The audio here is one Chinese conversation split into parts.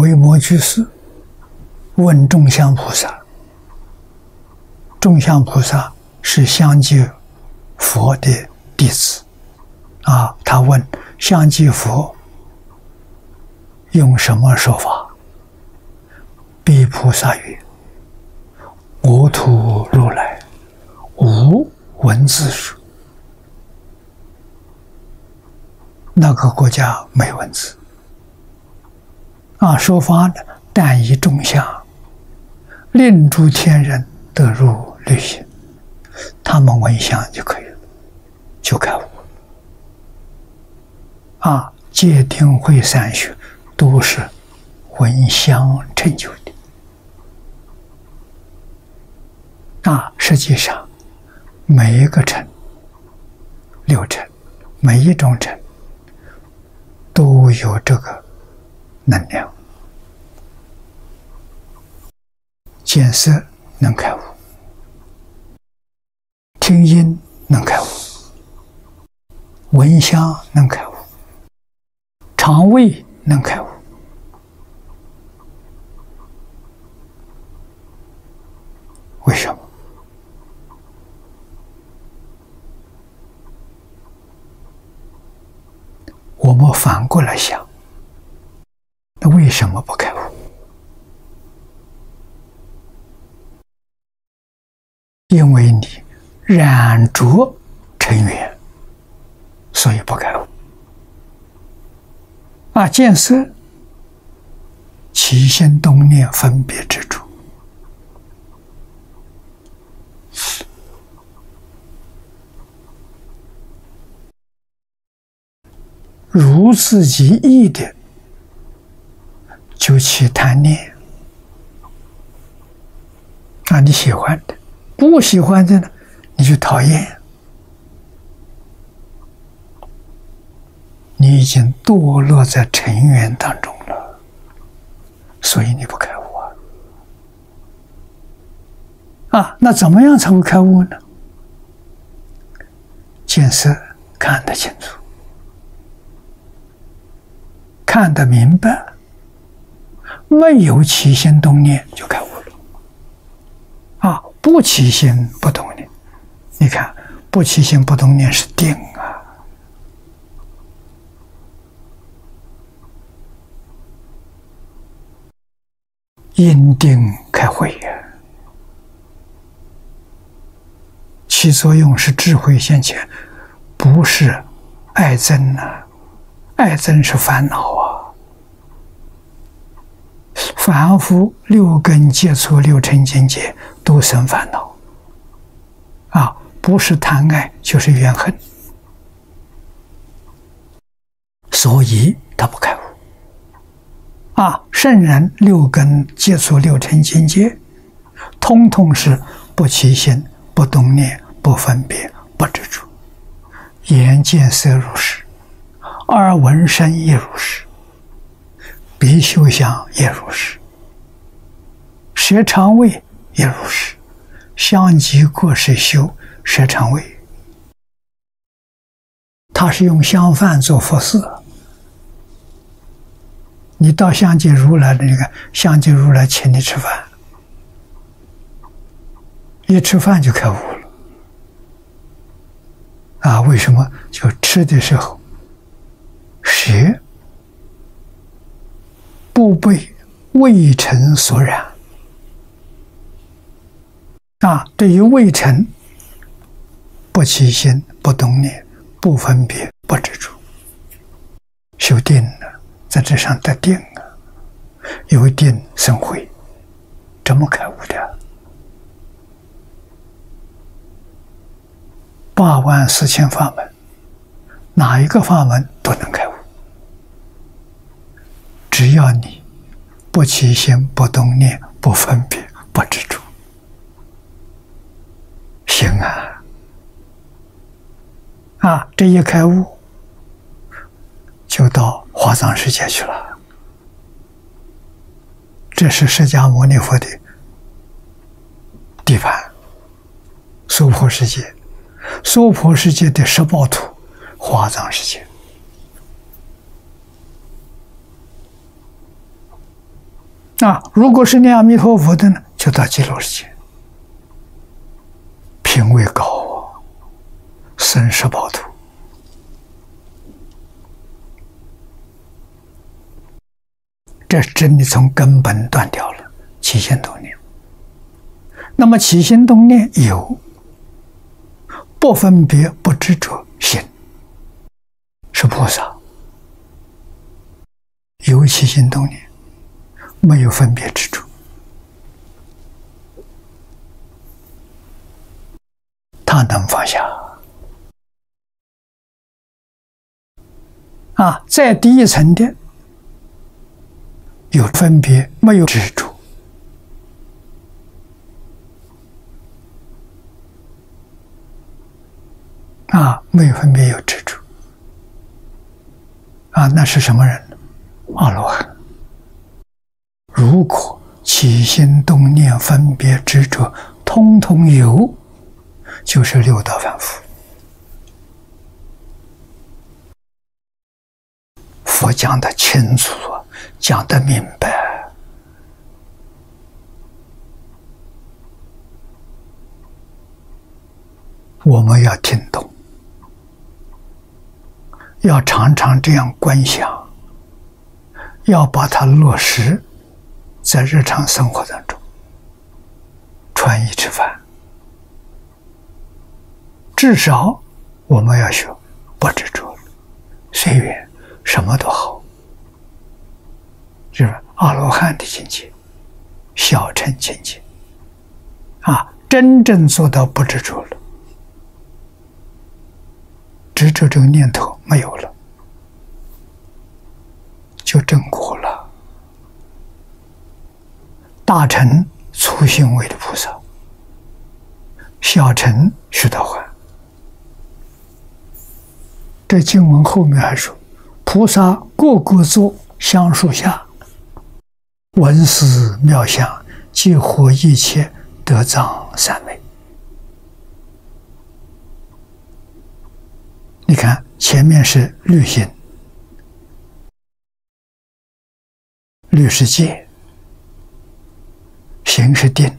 维摩居士问众相菩萨，众相菩萨是相继佛的弟子啊，他问相继佛用什么说法？彼菩萨曰：我土如来无文字书。那个国家没文字啊，说法呢，但以众相，令诸天人得入律行，他们闻香就可以了，就开悟啊。戒定慧三学都是闻香成就的啊。实际上每一个尘六尘，每一种尘都有这个能量。见色能开悟，听音能开悟，闻香能开悟，尝味能开悟。为什么？我们反过来想，那为什么不开悟？因为你染着尘缘，所以不开悟啊。见色起心动念分别之处，如自己意的就起贪念啊，你喜欢的，不喜欢的呢，你就讨厌。你已经堕落在尘缘当中了，所以你不开悟啊。那怎么样才会开悟呢？见色看得清楚，看得明白，没有起心动念就开悟了啊。不起心不动念，你看不起心不动念是定啊。因定开慧呀，其作用是智慧现前，不是爱憎啊。爱憎是烦恼啊。凡夫六根接触六尘境界都生烦恼啊，不是贪爱就是怨恨，所以他不开悟啊。圣人六根接触六尘境界，通通是不起心、不动念、不分别、不执着。眼见色如是，耳闻声亦如是，鼻嗅香也如是，舌尝味也如是。香即过是修舌尝味，他是用香饭做佛事。你到相继如来的那个相继如来请你吃饭，一吃饭就开悟了啊。为什么？就吃的时候舌不被味尘所染啊。对于味尘不起心、不动念、不分别、不执着，修定了，在这上得定啊。有定生慧，怎么开悟的？84000法门，哪一个法门都能开悟，只要你不起心、不动念、不分别、不执着，行啊！这一开悟，就到华藏世界去了。这是释迦牟尼佛的地盘，娑婆世界。娑婆世界的十报土，华藏世界如果是念阿弥陀佛的呢，就到极乐世界，品位高啊，生十宝土。这真的从根本断掉了起心动念。那么起心动念有不分别不执着心，是菩萨。有起心动念，没有分别执着，他能放下。再低一层的有分别，没有执着，没有分别，有执着，那是什么人呢？阿罗汉。如果起心动念、分别执着通通有，就是六道凡夫。佛讲得清楚，讲得明白。我们要听懂，要常常这样观想，要把它落实在日常生活当中。穿衣吃饭，至少我们要学不执着，随缘，什么都好。就是阿罗汉的境界，小乘境界，真正做到不执着了，执着这个念头没有了，就证果了。大乘粗行位的菩萨，小乘须陀洹。这经文后面还说，菩萨个个坐香树下，闻思妙香，即获一切得藏三昧。你看前面是律行，律是戒，行是定。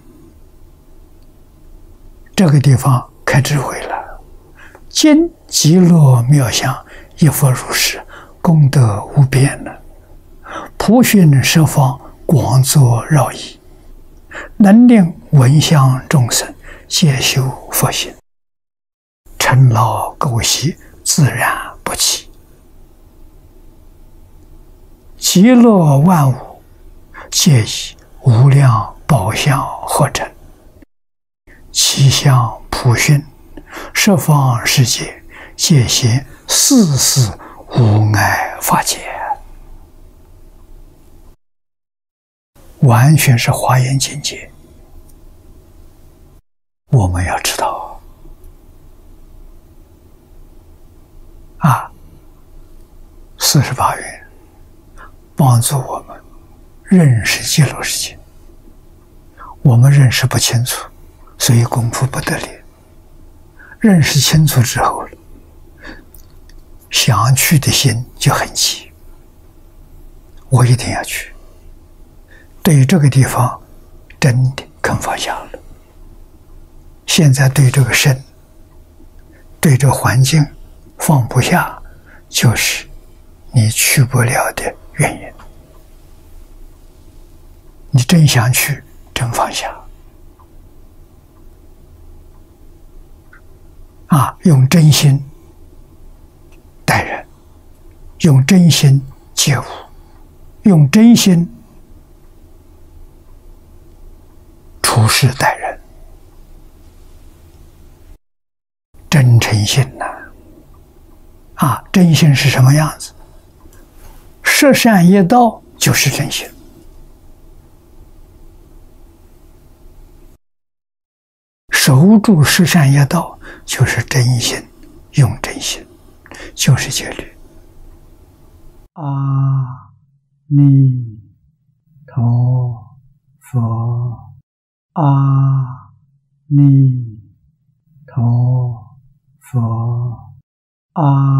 这个地方开智慧了，今极乐妙相，一佛如是，功德无边了。普熏十方，广作绕意，能令闻香众生皆修佛行，尘劳垢习自然不起。极乐万物，皆以无量宝相合成，其相普熏，十方世界皆现世事无碍法界。完全是华严境界，我们要知道48愿帮助我们认识极乐世界。我们认识不清楚，所以功夫不得力。认识清楚之后，想去的心就很急，我一定要去。对于这个地方真的肯放下了。现在对这个身，对这环境放不下，就是你去不了的原因。你真想去，真放下用真心待人，用真心接物，用真心处事待人，真诚心真心是什么样子？十善业道就是真心。守住十善业道就是真心，用真心就是戒律。阿弥陀佛，阿弥陀佛，阿